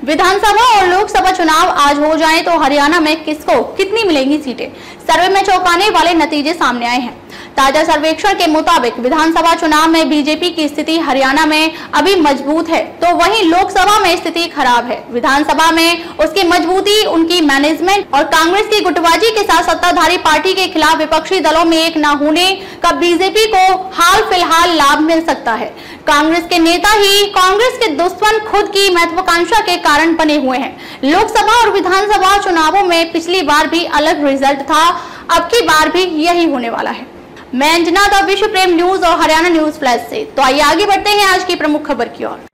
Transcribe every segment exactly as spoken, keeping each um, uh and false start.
विधानसभा और लोकसभा चुनाव आज हो जाएं तो हरियाणा में किसको कितनी मिलेंगी सीटें? सर्वे में चौंकाने वाले नतीजे सामने आए हैं। ताजा सर्वेक्षण के मुताबिक विधानसभा चुनाव में बीजेपी की स्थिति हरियाणा में अभी मजबूत है, तो वहीं लोकसभा में स्थिति खराब है। विधानसभा में उसकी मजबूती उनकी मैनेजमेंट और कांग्रेस की गुटबाजी के साथ सत्ताधारी पार्टी के खिलाफ विपक्षी दलों में एक न होने का बीजेपी को हाल फिलहाल लाभ मिल सकता है। कांग्रेस के नेता ही कांग्रेस के दुश्मन खुद की महत्वाकांक्षा के कारण बने हुए हैं। लोकसभा और विधानसभा चुनावों में पिछली बार भी अलग रिजल्ट था, अब की बार भी यही होने वाला है। मैं अंजना द विश्व प्रेम न्यूज और हरियाणा न्यूज फ्लैश से। तो आइए आगे बढ़ते हैं आज की प्रमुख खबर की ओर।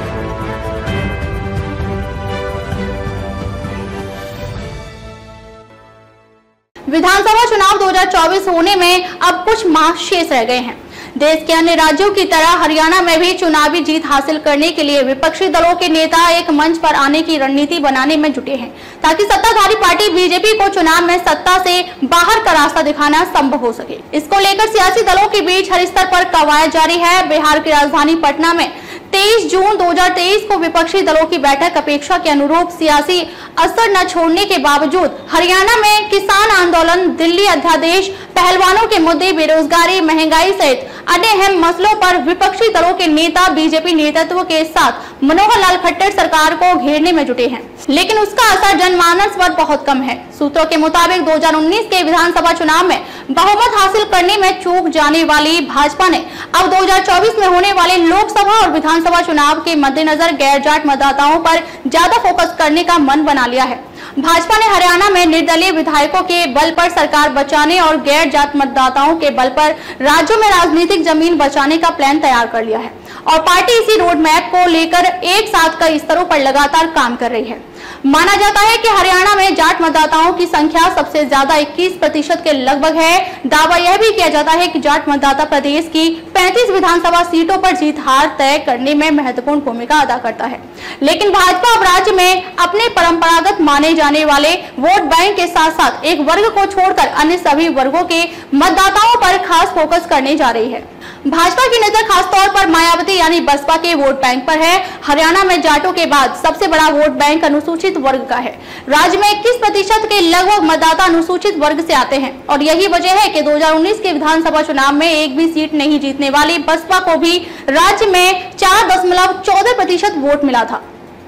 विधानसभा चुनाव दो हज़ार चौबीस होने में अब कुछ माह शेष रह गए हैं। देश के अन्य राज्यों की तरह हरियाणा में भी चुनावी जीत हासिल करने के लिए विपक्षी दलों के नेता एक मंच पर आने की रणनीति बनाने में जुटे हैं, ताकि सत्ताधारी पार्टी बीजेपी को चुनाव में सत्ता से बाहर का रास्ता दिखाना संभव हो सके। इसको लेकर सियासी दलों के बीच हर स्तर पर कवायद जारी है। बिहार की राजधानी पटना में तेईस जून दो हज़ार तेईस को विपक्षी दलों की बैठक अपेक्षा के अनुरूप सियासी असर न छोड़ने के बावजूद हरियाणा में किसान आंदोलन, दिल्ली अध्यादेश, पहलवानों के मुद्दे, बेरोजगारी, महंगाई सहित अन्य अहम मसलों पर विपक्षी दलों के नेता बीजेपी नेतृत्व के साथ मनोहर लाल खट्टर सरकार को घेरने में जुटे हैं, लेकिन उसका असर जनमानस पर बहुत कम है। सूत्रों के मुताबिक दो हज़ार उन्नीस के विधानसभा चुनाव में बहुमत हासिल करने में चूक जाने वाली भाजपा ने अब दो हज़ार चौबीस में होने वाले लोकसभा और विधानसभा चुनाव के मद्देनजर गैर जाट मतदाताओं पर ज्यादा फोकस करने का मन बना लिया है। भाजपा ने हरियाणा में निर्दलीय विधायकों के बल पर सरकार बचाने और गैर जाट मतदाताओं के बल पर राज्यों में राजनीतिक जमीन बचाने का प्लान तैयार कर लिया है और पार्टी इसी रोड मैप को लेकर एक साथ कई स्तरों पर लगातार काम कर रही है। माना जाता है कि हरियाणा में जाट मतदाताओं की संख्या सबसे ज्यादा इक्कीस प्रतिशत के लगभग है। दावा यह भी किया जाता है कि जाट मतदाता प्रदेश की पैंतीस विधानसभा सीटों पर जीत हार तय करने में महत्वपूर्ण भूमिका अदा करता है। लेकिन भाजपा अब राज्य में अपने परंपरागत माने जाने वाले वोट बैंक के साथ साथ एक वर्ग को छोड़कर अन्य सभी वर्गों के मतदाताओं पर खास फोकस करने जा रही है। भाजपा की नजर खास तौर पर मायावती यानी बसपा के वोट बैंक पर है। हरियाणा में जाटों के बाद सबसे बड़ा वोट बैंक अनुसूचित वर्ग का है। राज्य में इक्कीस प्रतिशत के लगभग मतदाता अनुसूचित वर्ग से आते हैं और यही वजह है कि दो हज़ार उन्नीस के विधानसभा चुनाव में एक भी सीट नहीं जीतने वाली बसपा को भी राज्य में चार दशमलव चौदह प्रतिशत वोट मिला था।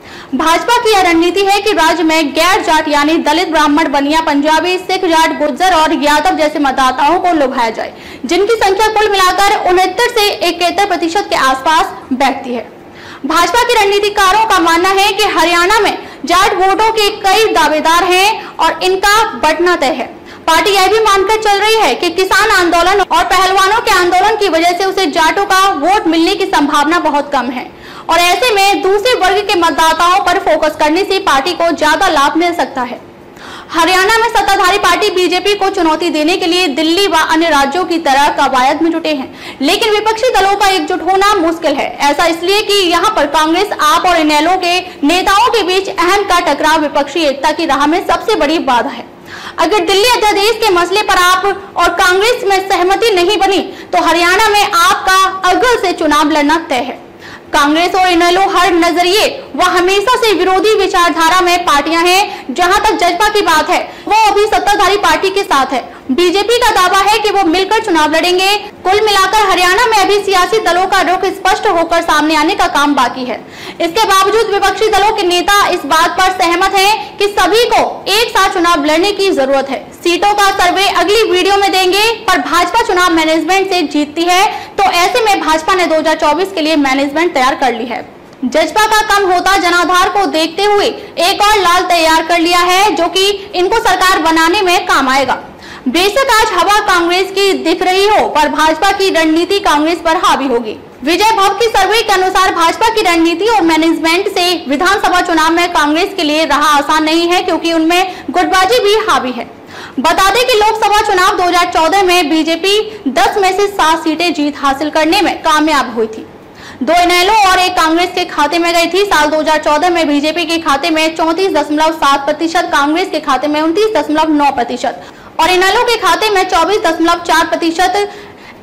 भाजपा की यह रणनीति है कि राज्य में गैर जाट यानी दलित, ब्राह्मण, बनिया, पंजाबी, सिख जाट, गुर्जर और यादव जैसे मतदाताओं को लुभाया जाए, जिनकी संख्या कुल मिलाकर उनहत्तर से इकहत्तर प्रतिशत के आसपास बैठती है। भाजपा के रणनीतिकारों का मानना है कि हरियाणा में जाट वोटों के कई दावेदार हैं और इनका बंटना तय है। पार्टी यह भी मानकर चल रही है कि किसान आंदोलन और पहलवानों के आंदोलन की वजह से उसे जाटों का वोट मिलने की संभावना बहुत कम है और ऐसे में दूसरे वर्ग के मतदाताओं पर फोकस करने से पार्टी को ज्यादा लाभ मिल सकता है। हरियाणा में सत्ताधारी पार्टी बीजेपी को चुनौती देने के लिए दिल्ली व अन्य राज्यों की तरह कवायद में जुटे हैं, लेकिन विपक्षी दलों का एकजुट होना मुश्किल है। ऐसा इसलिए कि यहाँ पर कांग्रेस, आप और इनेलो के नेताओं के बीच अहम का टकराव विपक्षी एकता की राह में सबसे बड़ी बाधा है। अगर दिल्ली अध्यादेश के मसले पर आप और कांग्रेस में सहमति नहीं बनी तो हरियाणा में आपका अगल से चुनाव लड़ना तय है। कांग्रेस और इनेलो हर नजरिए व हमेशा से विरोधी विचारधारा में पार्टियां हैं। जहां तक जजपा की बात है, वो अभी सत्ताधारी पार्टी के साथ है। बीजेपी का दावा है कि वो मिलकर चुनाव लड़ेंगे। कुल मिलाकर हरियाणा में अभी सियासी दलों का रुख स्पष्ट होकर सामने आने का काम बाकी है। इसके बावजूद विपक्षी दलों के नेता इस बात पर सहमत हैं कि सभी को एक साथ चुनाव लड़ने की जरूरत है। सीटों का सर्वे अगली वीडियो में देंगे, पर भाजपा चुनाव मैनेजमेंट से जीतती है, तो ऐसे में भाजपा ने दो हज़ार चौबीस के लिए मैनेजमेंट तैयार कर ली है। जजपा का कम होता जनाधार को देखते हुए एक और लाल तैयार कर लिया है, जो कि इनको सरकार बनाने में काम आएगा। बेशक आज हवा कांग्रेस की दिख रही हो, पर भाजपा की रणनीति कांग्रेस पर हावी होगी। विजय भव की सर्वे के अनुसार भाजपा की रणनीति और मैनेजमेंट से विधानसभा चुनाव में कांग्रेस के लिए राह आसान नहीं है, क्योंकि उनमें गुटबाजी भी हावी है। बता दें कि लोकसभा चुनाव दो हज़ार चौदह में बीजेपी दस में से सात सीटें जीत हासिल करने में कामयाब हुई थी। दो इनेलो और एक कांग्रेस के खाते में गई थी। साल दो हज़ार चौदह में बीजेपी के खाते में चौंतीस दशमलव सात प्रतिशत, कांग्रेस के खाते में उनतीस दशमलव नौ प्रतिशत और इनेलो के खाते में चौबीस दशमलव चार प्रतिशत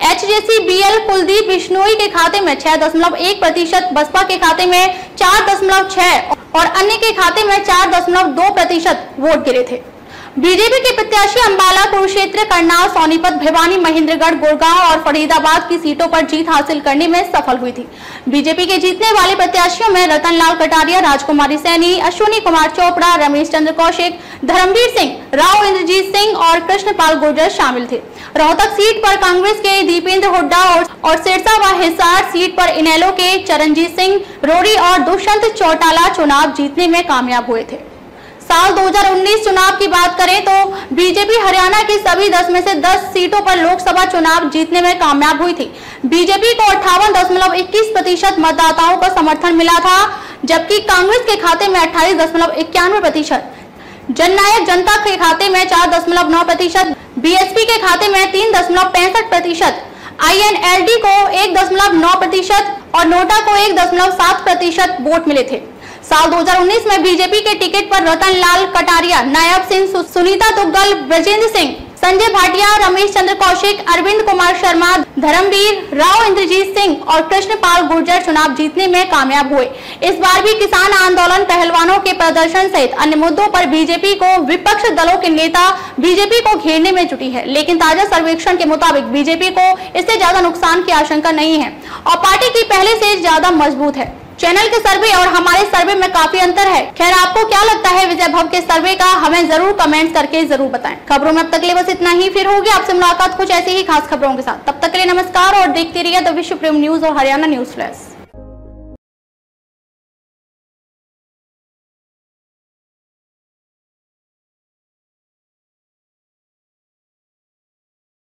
एचजेसी बीएल कुलदीप बिश्नोई के खाते में छह दशमलव एक प्रतिशत, बसपा के खाते में चार दशमलव छह और अन्य के खाते में चार दशमलव दो प्रतिशत वोट गिरे थे। बीजेपी के प्रत्याशी अंबाला, कुरुक्षेत्र, करनाल, सोनीपत, भिवानी, महेंद्रगढ़, गुड़गांव और फरीदाबाद की सीटों पर जीत हासिल करने में सफल हुई थी। बीजेपी के जीतने वाले प्रत्याशियों में रतन लाल कटारिया, राजकुमारी सैनी, अश्विनी कुमार चोपड़ा, रमेश चंद्र कौशिक, धर्मवीर सिंह, राव इंद्रजीत सिंह और कृष्णपाल गुर्जर शामिल थे। रोहतक सीट पर कांग्रेस के दीपेंद्र हुड्डा और, और सिरसा व हिसार सीट पर इनेलो के चरणजीत सिंह रोरी और दुष्यंत चौटाला चुनाव जीतने में कामयाब हुए थे। साल दो हज़ार उन्नीस चुनाव की बात करें तो बीजेपी हरियाणा की सभी दस में से दस सीटों पर लोकसभा चुनाव जीतने में कामयाब हुई थी। बीजेपी को अट्ठावन दशमलव इक्कीस प्रतिशत मतदाताओं का समर्थन मिला था, जबकि कांग्रेस के खाते में अट्ठाईस दशमलव इक्यानवे प्रतिशत, जननायक जनता के खाते में चार दशमलव नौ प्रतिशत, बीएसपी के खाते में तीन दशमलव पैंसठ प्रतिशत, आईएनएलडी को एक दशमलव नौ प्रतिशत और नोटा को एक दशमलव सात प्रतिशत वोट मिले थे। साल दो हज़ार उन्नीस में बीजेपी के टिकट पर रतन लाल कटारिया, नायब सिंह, सुनीता दुग्गल, ब्रजेंद्र सिंह, संजय भाटिया, रमेश चंद्र कौशिक, अरविंद कुमार शर्मा, धर्मवीर, राव इंद्रजीत सिंह और कृष्णपाल गुर्जर चुनाव जीतने में कामयाब हुए। इस बार भी किसान आंदोलन, पहलवानों के प्रदर्शन सहित अन्य मुद्दों पर बीजेपी को विपक्ष दलों के नेता बीजेपी को घेरने में जुटी है, लेकिन ताजा सर्वेक्षण के मुताबिक बीजेपी को इससे ज्यादा नुकसान की आशंका नहीं है और पार्टी की पहले से ज्यादा मजबूत है। चैनल के सर्वे और हमारे सर्वे में काफी अंतर है। खैर, आपको क्या लगता है विजय भव के सर्वे का, हमें जरूर कमेंट करके जरूर बताएं। खबरों में अब तक के लिए बस इतना ही, फिर होगी आपसे मुलाकात कुछ ऐसी ही खास खबरों के साथ। तब तक के लिए नमस्कार और देखते रहिए द विश्व प्रेम न्यूज और हरियाणा न्यूज फ्लैश।